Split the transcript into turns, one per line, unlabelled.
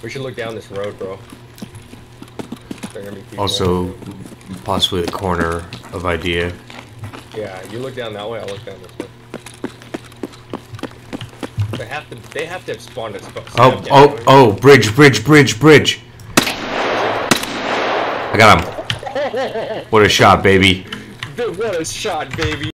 We should look down this road, bro.
Also, possibly the corner of idea.
Yeah, you look down that way, I'll look down this way. They have to have spawned at
Oh, bridge. I got him. What a shot, baby.
Dude, what a shot, baby.